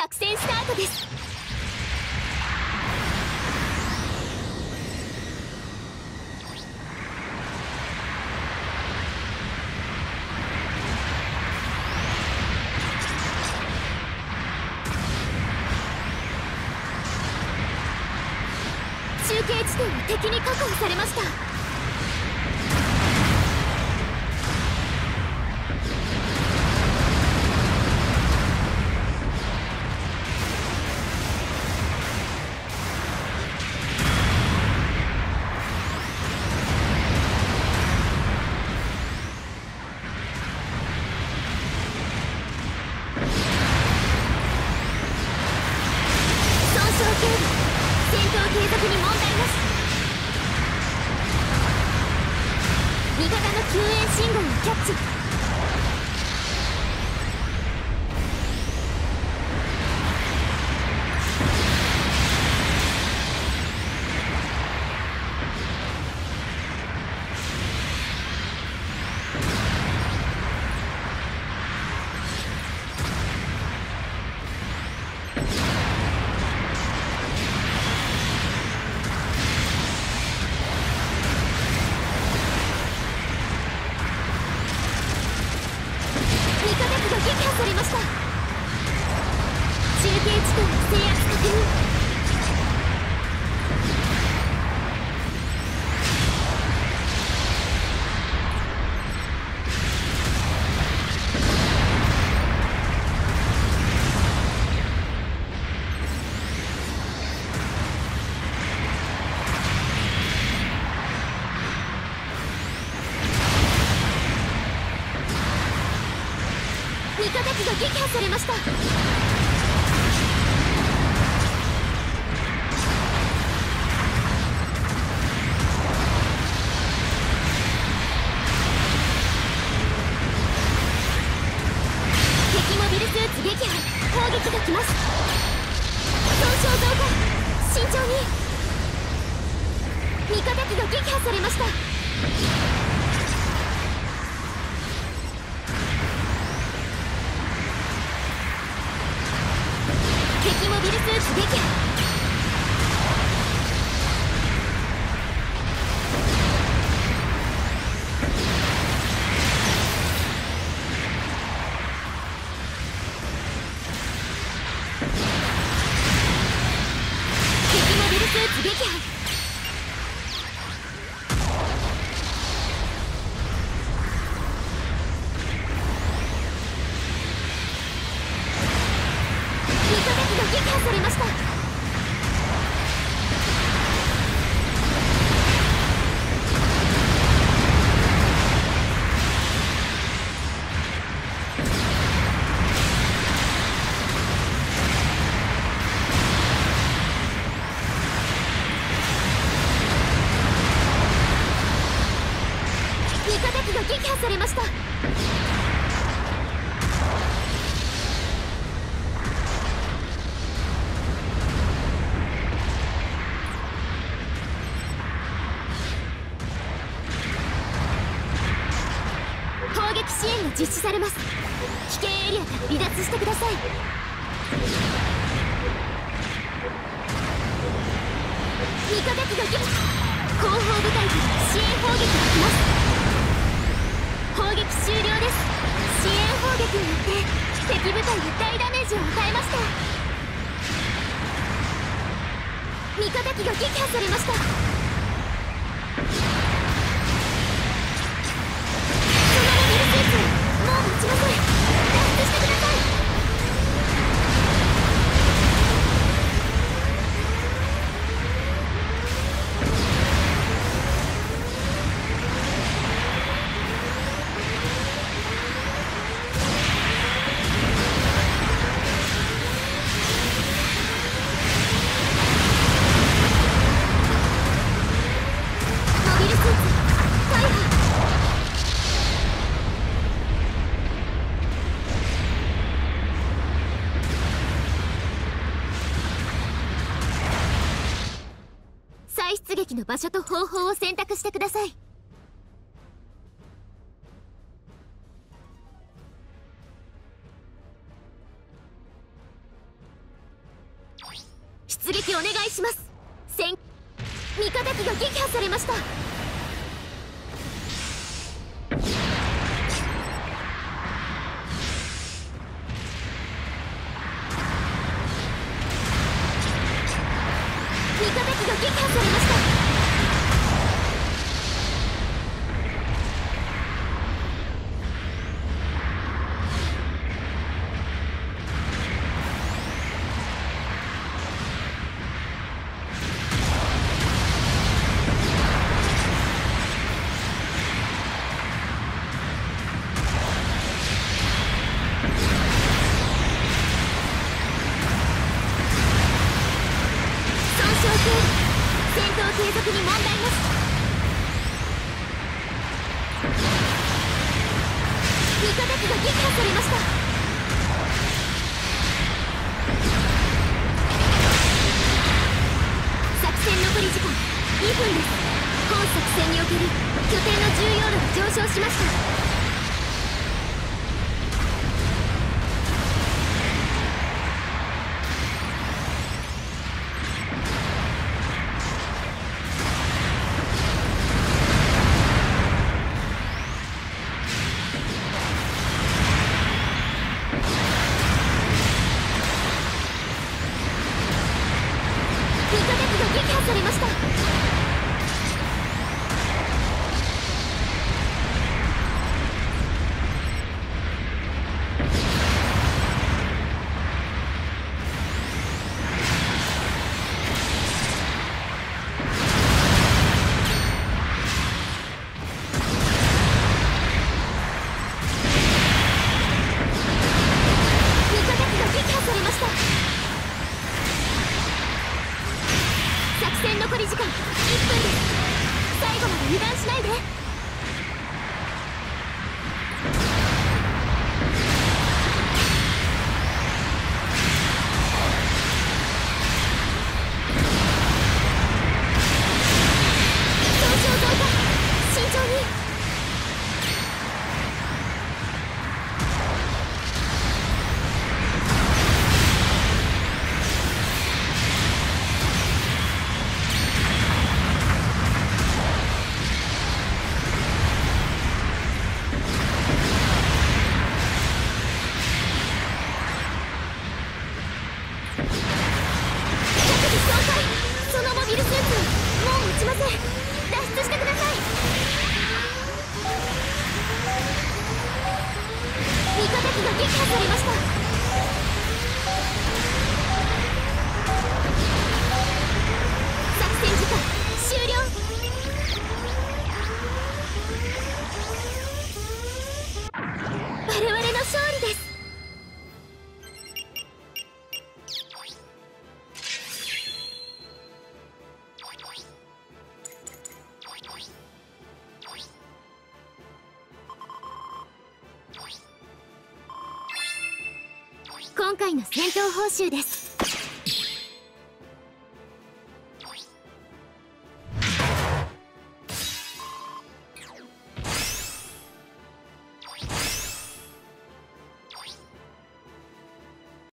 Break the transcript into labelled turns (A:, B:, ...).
A: 作戦スタートです。中継地点は敵に確保されました。損傷警備、戦闘継続に問題なし。味方の救援信号をキャッチ。味方機が撃破されました。中継地点の制圧確認。味方機が撃破されました。敵モビルスーツ撃破、攻撃が来ます。損傷増加、慎重に。味方機が撃破されました。敵モビルスーツ撃破。敵モビルスーツ撃破。撃破されました。味方機が撃破されました。攻撃支援が実施されます。危険エリアから離脱してください。味方機が撃破。後方部隊から支援砲撃が来ます。砲撃終了です。支援砲撃によって敵部隊に大ダメージを与えました。味方機が撃破されました。もう持ちません。脱出してください。モビルスーツ大破。再出撃の場所と方法を選択してください。 願いします。味方機が撃破されました。味方機が撃破されました。戦闘継続に問題なし。味方機が撃破されました。作戦残り時間2分です。本作戦における拠点の重要度が上昇しました。味方機が撃破されました。作戦残り時間1分です。最後まで油断しないで。損傷増加、慎重に。そのモビルスーツもう持ちません。脱出してください。味方機が撃破されました。作戦時間終了。我々の勝利です。今回の戦闘報酬です。